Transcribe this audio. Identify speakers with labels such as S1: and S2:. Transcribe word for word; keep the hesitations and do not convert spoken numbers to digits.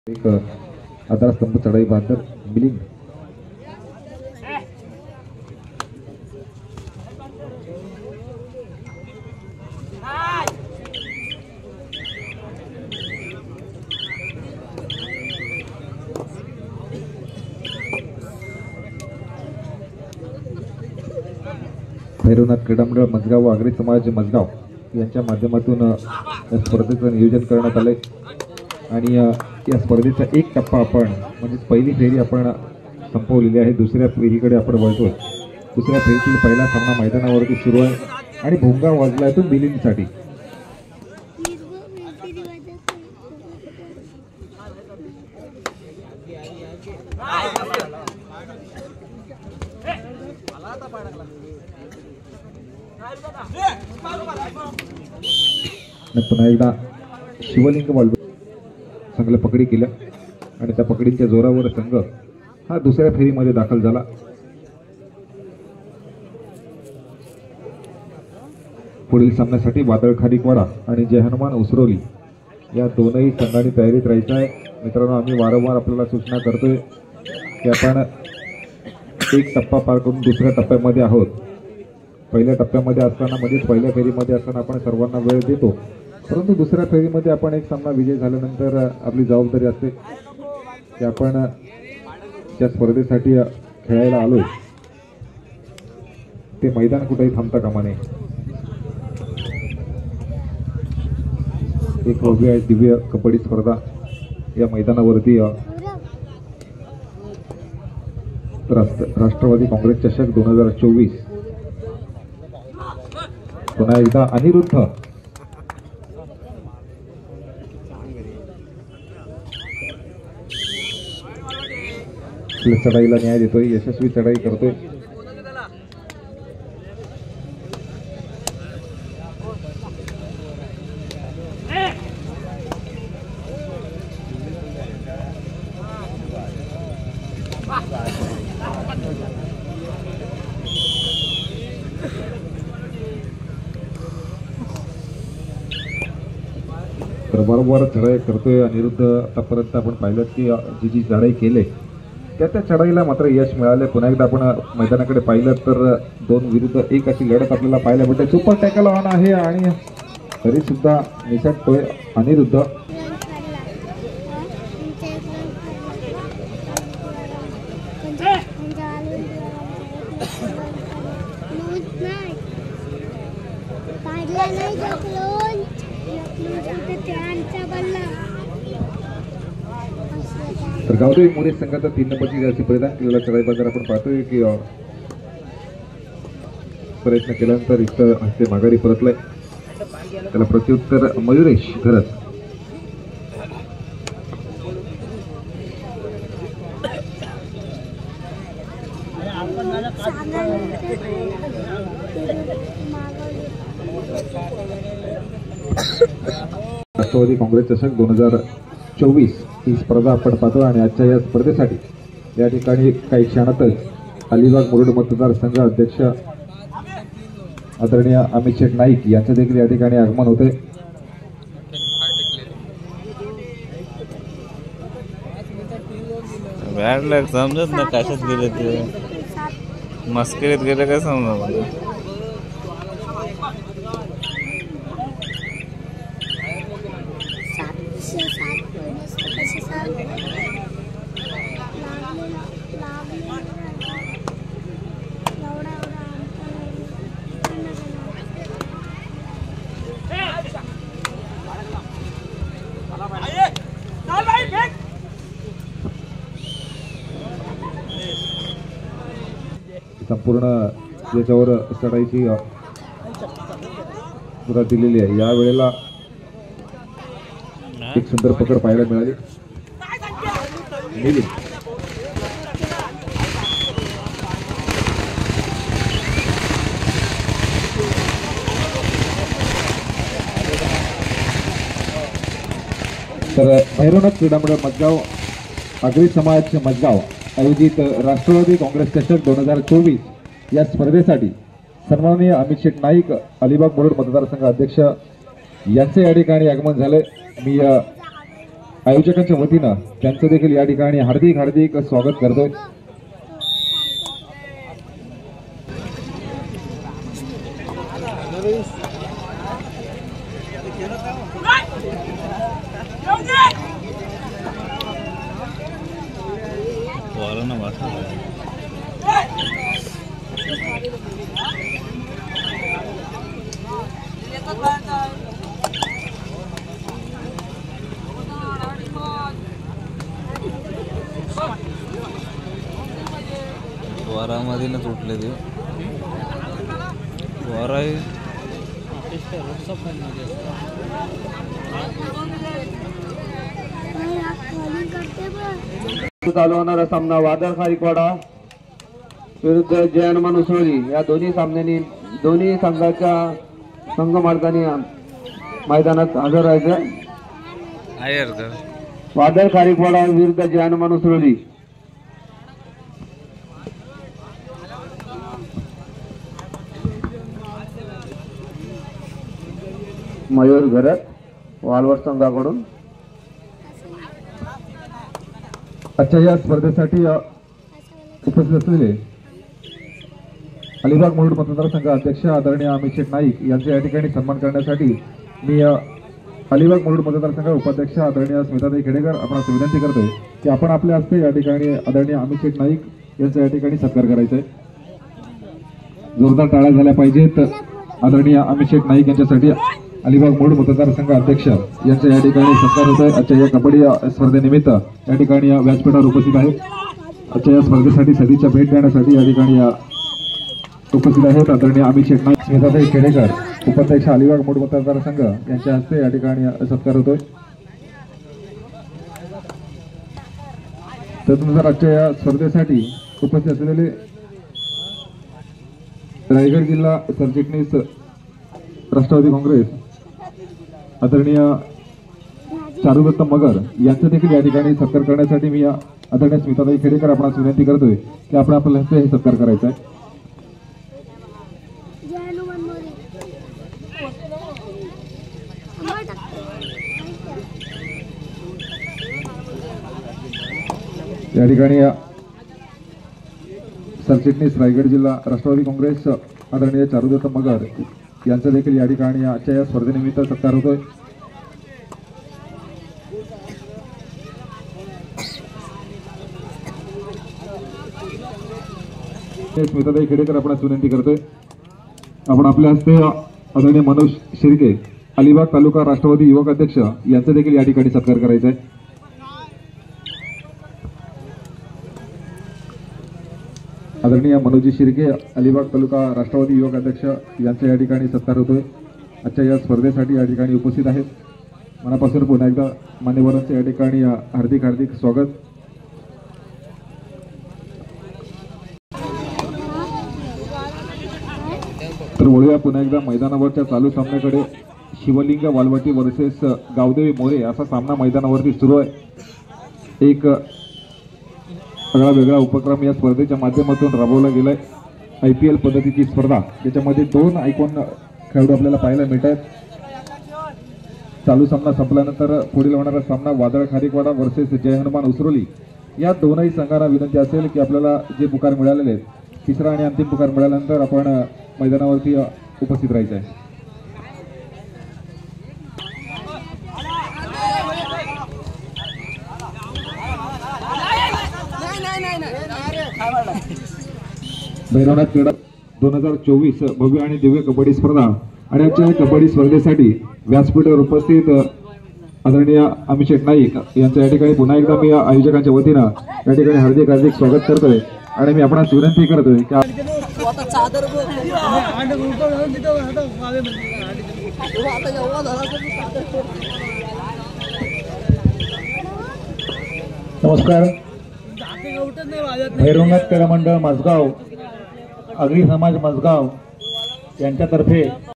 S1: एक आधारस्तंभ चढाई बहादर मिलिंद भैरवनाथ क्रीडा मंडळ मजगाव व आगरी समाज मजगाव यांच्या माध्यमातून या स्पर्धेचं नियोजन करण्यात आले आणि या स्पर्धेचा एक टप्पा आपण म्हणजे पहिली फेरी आपण संपवलेली आहे। दुसऱ्या फेरीकडे आपण वळतोय। दुसऱ्या फेरीतील पहिला सामना मैदानावरती सुरू आहे आणि भोंगा वाजला आहे तो मिलिंदसाठी। पुन्हा एकदा शिवलिंग वाल्व संघाला पकडी केल्या आणि त्या पकडीच्या जोरावर संघ हा दुसऱ्या फेरीमध्ये दाखल झाला। पुढील सामन्यासाठी वादळ खारीकवाडा आणि जय हनुमान उसरोली या दोनही संघांनी तयारीत राहायचं आहे। मित्रांनो, आम्ही वारंवार आपल्याला सूचना करतोय की आपण एक टप्पा पार करून दुसऱ्या टप्प्यामध्ये आहोत। पहिल्या टप्प्यामध्ये असताना म्हणजेच पहिल्या फेरीमध्ये असताना आपण सर्वांना वेळ देतो, परंतु दुसऱ्या फेरीमध्ये आपण एक सामना विजय झाल्यानंतर आपली जबाबदारी असते की आपण त्या स्पर्धेसाठी खेळायला आलोय ते मैदान कुठेही थांबता कामा नये। एक भव्य दिव्य कबड्डी स्पर्धा या मैदानावरती राष्ट्रवादी काँग्रेस चषक दोन हजार चोवीस पुन्हा एकदा अनिरुद्ध चढाईला न्याय देतोय, यशस्वी चढाई करतोय। तर बरोबर चढाई करतोय अनिरुद्ध। आतापर्यंत आपण पाहिलं की जी जी चढाई केले त्या त्या चढाईला मात्र यश मिळाले। पुन्हा एकदा आपण मैदानाकडे पाहिलं तर दोन विरुद्ध एक अशी लढत आपल्याला पाहायला भेटते। सुपर टॅकल ऑन आहे आणि तरी सुद्धा निसटतोय अनिरुद्ध। तर गावदेवी मोरे संघाचा तीन नंबरची जर्सी परिधान केलेला चढाई बाजार आपण पाहतोय की प्रयत्न केल्यानंतर इथं हस्ते माघारी परतलाय। त्याला प्रत्युत्तर मयुरेश घरत। राष्ट्रवादी काँग्रेस चषक दोन हजार चोवीस ही स्पर्धा आपण पाहतो आणि आजच्या या स्पर्धेसाठी या ठिकाणी काही क्षणातच अलिबाग मुरुड मतदारसंघ अध्यक्ष आदरणीय अमित शेठ नाईक यांचे देखील या ठिकाणी आगमन होते।
S2: समजत ना कशात गेले ते मस्करीत गेले काय समजा।
S1: संपूर्ण याच्यावर चढाईची सुरुवात दिलेली आहे। या वेळेला एक सुंदर पकड पाहायला मिळाली। मिलिंद तर भैरवनाथ क्रीडा मंडळ मजगाव आगरी समाज मजगाव आयोजित राष्ट्रवादी काँग्रेस चषक दोन हजार चोवीस या स्पर्धेसाठी सन्माननीय अमित शेठ नाईक अलिबाग मुरुड मतदारसंघ अध्यक्ष यांचे या ठिकाणी आगमन झाले। मी आयोजकांच्या वतीनं त्यांचं देखील या ठिकाणी हार्दिक हार्दिक स्वागत करतोय.
S2: वारानं वाचलं. वारामध्ये ना तुटले ते वारा आहे.
S3: चालू होणारा सामना वादळ खारीकवाडा विरुद्ध जय हनुमान उसरोली या दोन्ही सामन्यांनी दोन्ही संघाच्या संघ मालकांनी मैदानात हजर राहायचं.
S2: आहे का
S3: वादळ खारीकवाडा विरुद्ध जय हनुमान उसरोली. मयूर घरत वालवड संघाकडून
S1: आजच्या या स्पर्धेसाठी अ, उपस्थित असलेले अलिबाग मुरुड मतदारसंघ अध्यक्ष आदरणीय अमित शेठ नाईक यांचे या ठिकाणी सन्मान करण्यासाठी मी अ, अलिबाग मुरुड मतदारसंघ उपाध्यक्ष आदरणीय स्मिताताई खेडेकर आपणास विनंती करतोय की आपण आपल्या हस्ते या ठिकाणी आदरणीय अमित शेठ नाईक यांचा या ठिकाणी सत्कार करायचा आहे. जोरदार टाळ्या झाल्या पाहिजेत. आदरणीय अमित शेठ नाईक यांच्यासाठी अलिबाग मुरुड मतदारसंघ अध्यक्ष यांच्या या ठिकाणी सत्कार होत आहे. आजच्या या कबड्डी स्पर्धेनिमित्त या ठिकाणी व्यासपीठावर उपस्थित आहेत. आजच्या या स्पर्धेसाठी सदिच्छा भेट देण्यासाठी या ठिकाणी उपस्थित आहेत आदरणीय अमित शेठ नाईक, स्मिताताई खेडेकर उपाध्यक्ष अलिबाग मुरुड मतदारसंघ यांच्या हस्ते या ठिकाणी सत्कार होतोय. त्यानुसार आजच्या या स्पर्धेसाठी उपस्थित असलेले रायगड जिल्हा सरचिटणीस राष्ट्रवादी काँग्रेस आदरणीय चारुदत्त मगर यांचं देखील या ठिकाणी सत्कार करण्यासाठी मी या आदरणीय स्मिताताई खेडेकर आपणास विनंती करतोय की आपण आपल्या हस्ते हे सत्कार करायचा आहे. या ठिकाणी सरचिटणीस रायगड जिल्हा राष्ट्रवादी काँग्रेस आदरणीय चारुदत्त मगर यांचा देखील या ठिकाणी आजच्या या स्पर्धेनिमित्त सत्कार होतोय. स्मिताताई खेडेकर आपणास विनंती करतोय आपण आपल्या हस्ते आदरणीय मनोज शिर्के अलिबाग तालुका राष्ट्रवादी युवक अध्यक्ष यांचा देखील या ठिकाणी सत्कार करायचा आहे. आदरणीय मनोजी शिर्के अलिबाग तालुका राष्ट्रवादी युवक अध्यक्ष यांचा या ठिकाणी सत्कार होतोय. आजच्या या स्पर्धेसाठी या ठिकाणी उपस्थित आहेत. मनापासून पुन्हा एकदा मान्यवरांचं या ठिकाणी हार्दिक हार्दिक स्वागत. तर वळूया पुन्हा एकदा मैदानावरच्या चालू सामन्याकडे. शिवलिंग वालवटी वर्सेस गावदेवी मोरे असा सामना मैदानावरती सुरू आहे. एक सगळा वेगळा उपक्रम या स्पर्धेच्या माध्यमातून राबवला गेलाय. आय पी एल पद्धतीची स्पर्धा ज्याच्यामध्ये दोन आयकॉन खेळाडू आपल्याला पाहायला मिळतात. चालू सामना संपल्यानंतर पुढील होणारा सामना वादळ खारीकवाडा वर्सेस जय हनुमान उसरोली. या दोनही संघांना विनंती असेल की आपल्याला जे पुकार मिळालेले आहेत तिसरा आणि अंतिम पुकार मिळाल्यानंतर आपण मैदानावरती उपस्थित राहायचं आहे. भैरवनाथ क्रीडा दोन हजार चोवीस भव्य आणि दिव्य कबड्डी स्पर्धा आणि आजच्या कबड्डी स्पर्धेसाठी व्यासपीठावर उपस्थित आदरणीय अमित शेठ नाईक यांच्या या ठिकाणी पुन्हा एकदा मी आयोजकांच्या वतीनं या ठिकाणी हार्दिक हार्दिक स्वागत करतोय आणि मी आपणास विनंती करतोय की
S4: नमस्कार. भैरवनाथ क्रीडा मंडळ माझगाव, आगरी समाज माझगाव यांच्यातर्फे